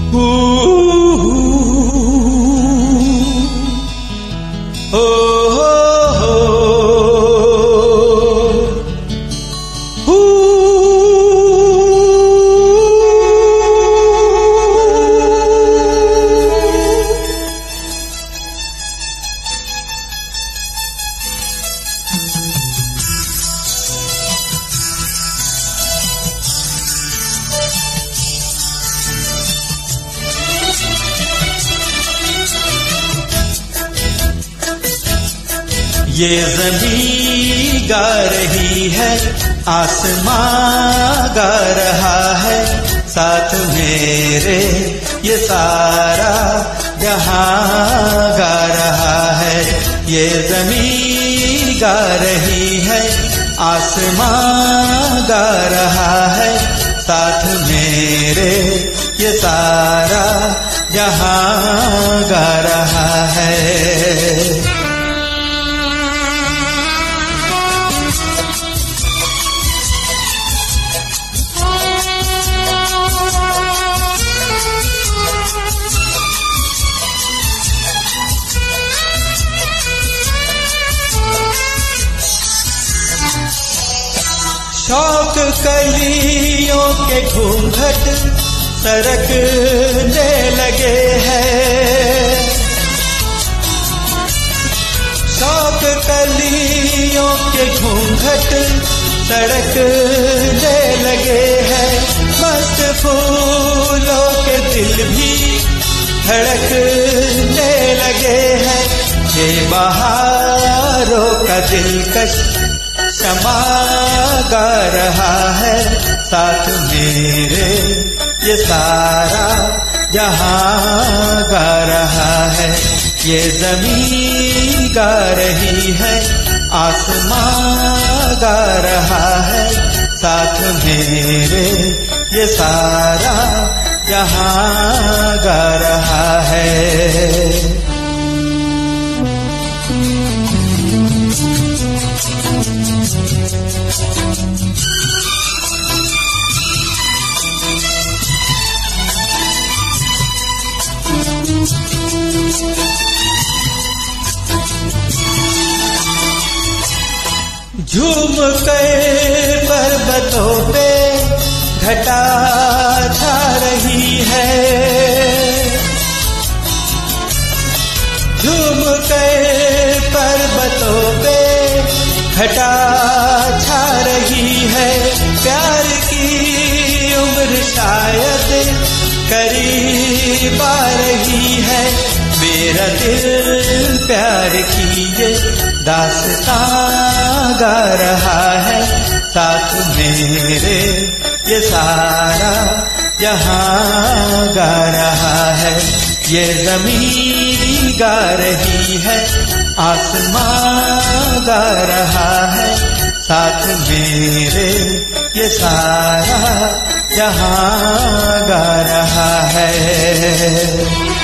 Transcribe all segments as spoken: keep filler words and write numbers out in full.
ये ज़मीं गा रही है, आसमां गा रहा है, साथ मेरे ये सारा जहां गा रहा है। ये ज़मीं गा रही है, आसमां गा रहा है, साथ मेरे ये सारा जहां गा रहा है। शौक कलियों के घूंघट सरकने लगे हैं, शौक कलियों के घूंघट सरकने लगे हैं, मस्त फूलों के दिल भी धड़कने लगे हैं। ये बहारों का दिलकश शमा गा रहा है, साथ मेरे ये सारा जहां गा रहा है। ये ज़मीं गा रही है, आसमां गा रहा है, साथ मेरे ये सारा जहां गा रहा है। झूम के पर्वतों पे घटा छा रही है, झूम के पर्वतों पे घटा छा रही है। प्यार की उम्र शायद करीब आ रही है, मेरा दिल प्यार की ये दास्तां गा रहा है, साथ मेरे ये सारा जहां गा रहा है। ये ज़मीं गा रही है, आसमां गा रहा है, साथ मेरे ये सारा जहां गा रहा है।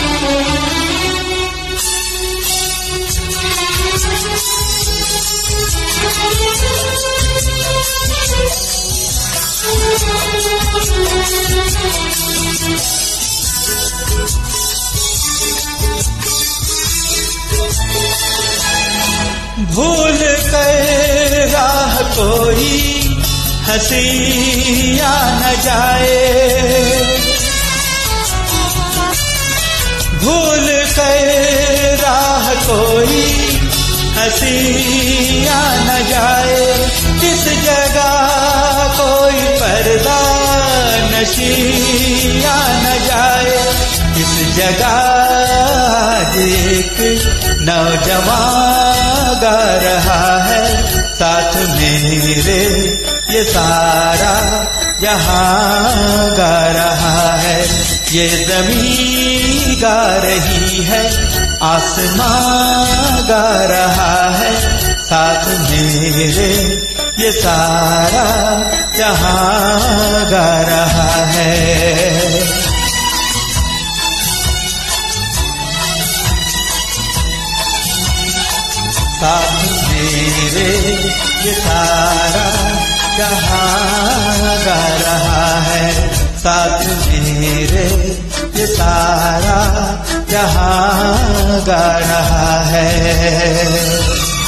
भूल कर राह कोई हंसिया न जाए, भूल कर राह कोई हंसिया न जाए, किस जगह कोई पर्दा नशिया न जाए, किस जगह एक नौजवान गा रहा है, साथ मेरे ये सारा जहां गा रहा है। ये ज़मीं गा रही है, आसमां गा रहा है, साथ मेरे ये सारा जहां गा रहा है। साथ मेरे ये सारा जहां गा रहा है, साथ मेरे ये सारा जहां गा रहा है।